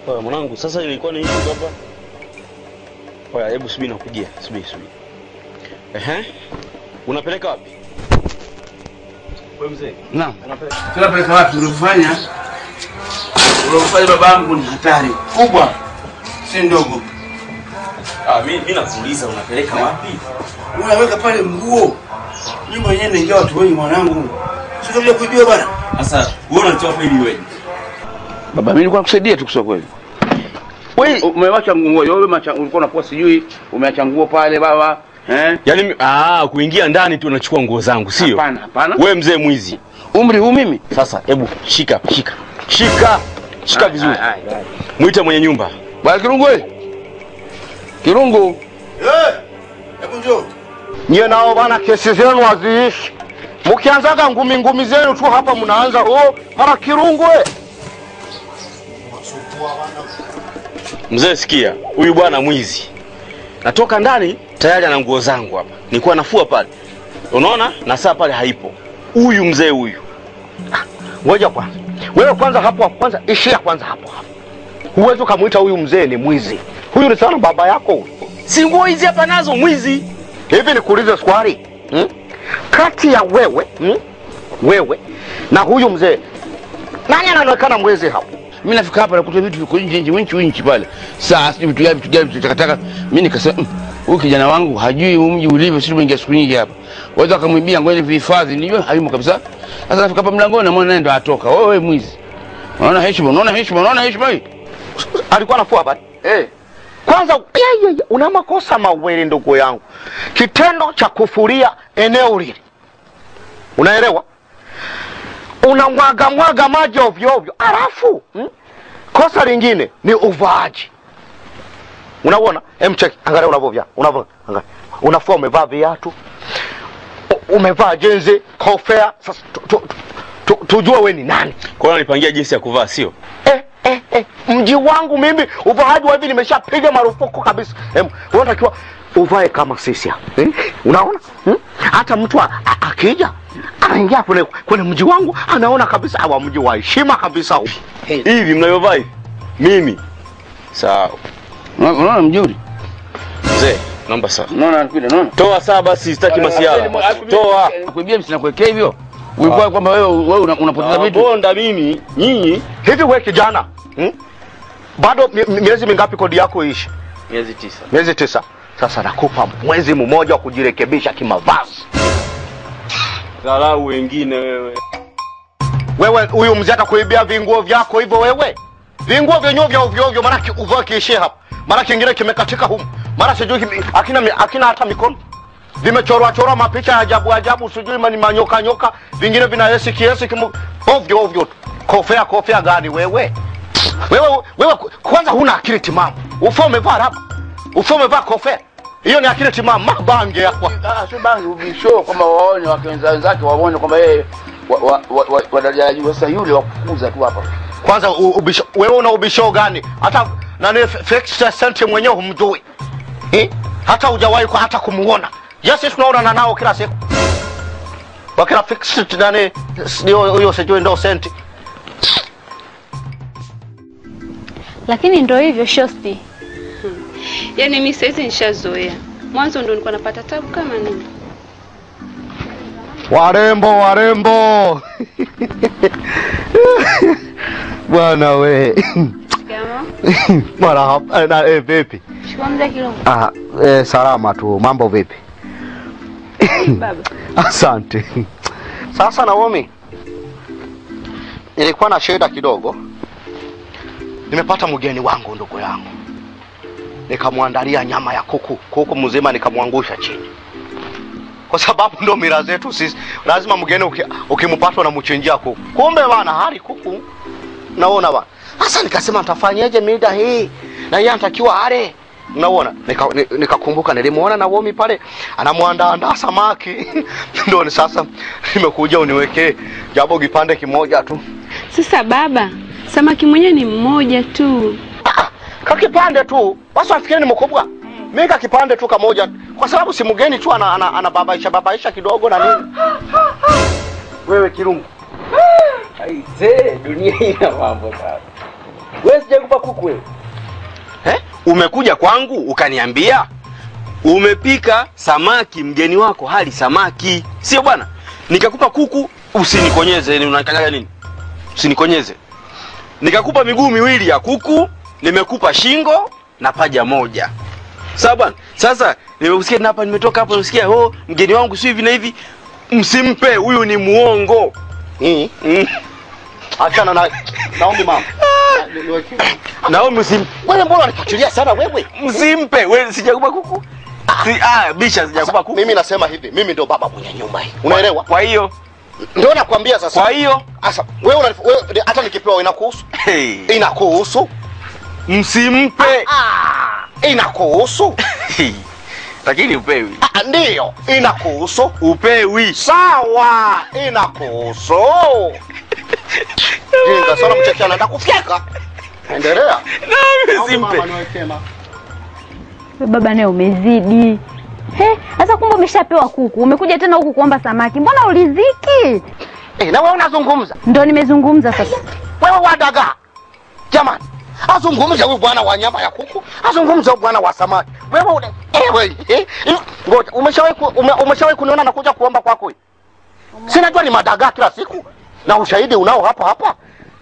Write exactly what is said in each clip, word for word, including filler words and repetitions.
Oya mwanangu, sasa ilikuwa ni hivi hapa. Oya, hebu subiri nakujia. Subiri, subiri. Ehe. Unapeleka wapi? Wewe mzee. Naam. Tunapeleka wapi? Unafanya? Unafanya babangu ni hatari kubwa. Si ndogo. Ah, mimi mimi nakuuliza unapeleka wapi? Unaweka pale nguo. Nyumba yenyewe inaingia watu wengi mwanangu. Sio vile kujua bwana. Sasa wewe unatoa hapa ili wewe. Baba mimi nilikuwa nakusaidia tu kusema kweli. Wewe umewacha nguo, wewe ulikuwa unapoa sijui, umeacha nguo pale baba. Eh? Yaani ah kuingia ndani tu unachukua nguo zangu, sio? Hapana, hapana. Wewe mzee mwizi. Umri huu mimi. Sasa hebu shika, shika. Shika. Shika vizuri. Muite mwenye nyumba. Bwana Kirungu wewe. Kirungu. Eh! Hebu njoo. Nyie nao bana kesi zenu haziishi. Mkianzaga ngumi ngumi zenu tu hapa mnaanza oh para Kirungu wewe. Mzee sikia, huyu bwana mwizi. Natoka ndani tayari ana nguo zangu hapa. Nilikuwa nafua pale. Unaona? Na saa pale haipo. Huyu mzee huyu. Ngoja kwanza. Wewe kwanza hapo hapo kwanza ishia kwanza hapo hapo. Huwezi kumuita huyu mzee ni mwizi. Huyu ni sana baba yako. Si nguo hizi hapa nazo mwizi. Hivi nikuulize swali. Hmm? Kati ya wewe, hmm? Wewe na huyu mzee nani anaonekana mwizi hapo? Mimi nafika hapa nakuta vitu viko nje nje winchi winchi pale. Sasa sijui vitu gani vitu gani tutakataka. Mimi nikasema huyu mm, kijana wangu hajui mji ulivyo, sisi mwingia siku nyingi hapa. Waweza kumwibia ngoja vihifadhi, nijue hayumo kabisa. Sasa nafika hapa mlangoni na muone ndo atoka. Wewe mwizi. Unaona heshima, unaona heshima, unaona heshima hii. Alikuwa anafua bali. Eh. Kwanza ya, ya, ya, una makosa mawili ndugu yangu. Kitendo cha kufuria eneo lile. Unaelewa? Unamwaga mwaga maji ovyo ovyo. Alafu, hmm? Kosa lingine ni uvaaji. Unaona? Hem check, angalia unavovya. Unavyo, angalia. Unafua umevaa viatu. Umevaa jenzi, kofia. Sasa tujue wewe ni nani. Kwa nini unipangia jinsi ya kuvaa, sio? Eh eh eh mji wangu mimi uvaaji wa hivi nimeshapiga marufuku kabisa. Hem, unatakiwa uvae kama sisi hapa. Eh? Unaona? Hmm? Hata mtu akija anaingia kwenye kwenye mji wangu anaona kabisa hawa mji wa heshima kabisa. Hivi mnayovaa hivi? Mimi. Sawa. Unaona mjuri? Mzee, naomba sawa. Unaona anakuja, unaona? Toa saa basi sitaki masiala. Toa. Kuibia mimi sinakuwekea hivyo. Ulikuwa kwamba wewe wewe unapoteza vitu. Bonda mimi, nyinyi hivi wewe kijana, hmm? Bado miezi mingapi kodi yako ishi? Miezi tisa. Miezi tisa. Sasa nakupa mwezi mmoja wa kujirekebisha kimavazi. Dharau wengine wewe. Wewe huyu mzee atakuibia vinguo vyako hivyo wewe? Vinguo vyenyewe vya ovyo ovyo maana uvao kiishie hapa. Maana kingine kimekatika humu. Maana sijui akina akina hata mikono. Vimechorwa chorwa mapicha ya ajabu ajabu sijui mani manyoka nyoka, vingine vina hesi kiasi kimu ovyo ovyo. Kofia kofia gani wewe? Wewe wewe kwanza huna akili timamu. Ufo umevaa raba. Ufo umevaa kofia. Hiyo ni akili timamu mabange hapo. Ah, sio bange ubisho kama waone wakenza wenzake waone kwamba yeye wa daraja la juu sasa yule wakukuza tu hapa. Kwanza ubisho wewe una ubisho gani? Hata nani fixed cent mwenyewe humjui. Eh? Hata hujawahi kwa hata kumuona. Yes, tunaona nao kila siku. Wakila fixed nani ndio hiyo sijui ndio senti. Lakini ndio hivyo shosti. Hmm. Yaani mimi sasa nishazoea. Mwanzo ndio nilikuwa napata tabu kama nini. Warembo warembo. Bwana we. Kama? Bwana hapa na eh vipi? Shikamoo Kirungu. Ah, eh salama tu. Mambo vipi? Baba. Asante. Sasa Naomi, nilikuwa na shida kidogo. Nimepata mgeni wangu ndugu yangu. Nikamwandalia nyama ya kuku, kuku mzima nikamwangusha chini. Kwa sababu ndo mila zetu sisi. Lazima mgeni ukimpata unamchinjia kuku. Kumbe bana hali kuku. Naona bana. Sasa nikasema nitafanyaje mida hii? Na yeye anatakiwa ale. Unaona? Nikakumbuka nika nilimuona Naomi pale anamwandaa samaki. Ndio ni sasa nimekuja uniwekee jabo kipande kimoja tu. Sasa baba, samaki mwenyewe ni mmoja tu. Ah, kakipande tu. Basi afikiri ni mkubwa. Mimi kakipande tu kamoja kwa sababu si mgeni tu ana, ana, ana babaisha babaisha kidogo na nini. Wewe Kirungu. Aise, dunia ina mambo sana. Wewe sijakupa kuku wewe. Eh? Umekuja kwangu ukaniambia umepika samaki, mgeni wako hali samaki. Sio bwana? Nikakupa kuku, usinikonyeze. Ni unakanyaga nini? Usinikonyeze. Nikakupa miguu miwili ya kuku, nimekupa shingo na paja moja. Sawa bwana? Sasa nimekusikia hapa, nimetoka hapo nasikia oh mgeni wangu sio hivi na hivi. Msimpe, huyu ni muongo. Mm. Mm. Achana na Naomi mama. Naomi msim. Wewe mbona unafikiria sana wewe? Msimpe, wewe sijakupa kuku. Si, ah, bisha sijakupa kuku. Mimi nasema hivi, mimi ndo baba mwenye nyumba hii. Unaelewa? Kwa hiyo ndio nakwambia sasa. Kwa hiyo sasa wewe una wewe hata nikipewa inakuhusu? Hey. Inakuhusu? Msimpe. Ah, ah. Inakuhusu? Lakini upewi. Ah, ndio, inakuhusu? Upewi. Sawa, inakuhusu. Jinga sana mchekea anaenda kufyeka. Endelea. Na msimpe. Baba naye umezidi. He, sasa kumbe umeshapewa kuku. Umekuja tena huku kuomba samaki. Mbona uliziki? Eh, na wewe unazungumza? Ndio nimezungumza sasa. Wewe wadaga. Jamani, azungumza huyu bwana wa nyama ya kuku, azungumza huyu bwana wa samaki. Wewe una eh wewe, eh, ngoja, umeshawahi ume, umeshawahi kuniona nakuja kuomba kwako? Sina jua ni madaga kila siku. Na ushahidi unao hapa hapa.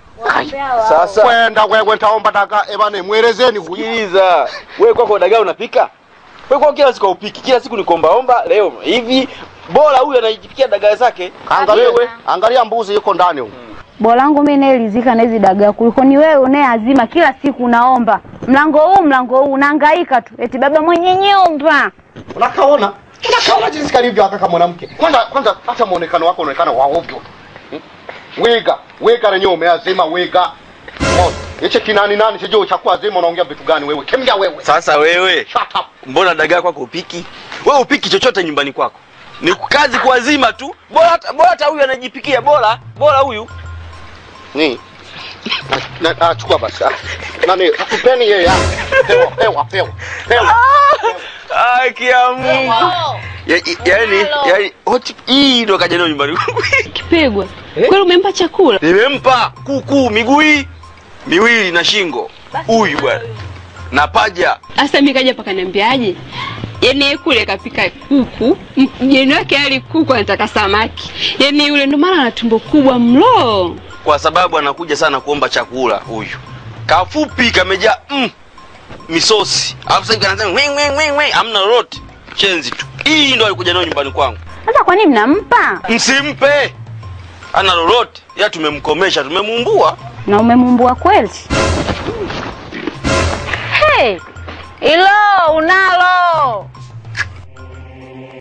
Sasa kwenda wewe nitaomba daga, eh bwana muelezeni huyu. Sikiliza. Wewe kwako daga unapika? Wewe kwa kila siku upiki, kila siku ni kuomba omba, leo hivi bora huyu anajipikia dagaa zake. Angalia wewe, angalia mbuzi yuko ndani huko. Bora wangu mimi naelizika na hizi dagaa kuliko ni wewe unayeazima kila siku unaomba. Mlango huu mlango huu unahangaika tu. Eti baba mwenye nyumba. Unakaona? Unakaona jinsi kalivyo haka kama mwanamke. Kwanza kwanza hata muonekano wako unaonekana wa ovyo. Hmm? Wega, wega na nyome azima wega. Oh, hicho kinani nani sijui chakuwa azima unaongea vitu gani wewe? Kimya wewe. Sasa wewe, shut up. Mbona dagaa kwako upiki? Wewe upiki chochote nyumbani kwako. Ni kazi kuazima tu. Bora bora hata huyu anajipikia bora, bora huyu. Ni. Na na chukua basi. Nani akupeni yeye hapa. Pewa pewa pewa. Pewa. Ai kiamu. Yaani yaani hoti hii ndo kaja nayo nyumbani kwangu. Kipigwa. Kwani umempa chakula? Nimempa kuku miguu miwili na shingo. Huyu bwana. Na paja. Sasa mimi kaja paka niambiaje? Yaani kule kapika kuku, mgeni wake ali kuku anataka samaki. Yaani yule ndo maana ana tumbo kubwa mlo. Kwa sababu anakuja sana kuomba chakula huyu. Kafupi kamejaa mm, misosi. Alafu sasa kanasema we we we we amna lolote. Chenzi tu. Hii ndo alikuja nayo nyumbani kwangu. Sasa kwa nini mnampa? Msimpe. Ana lolote. Ya tumemkomesha, tumemuumbua. Na umemuumbua kweli? Hey!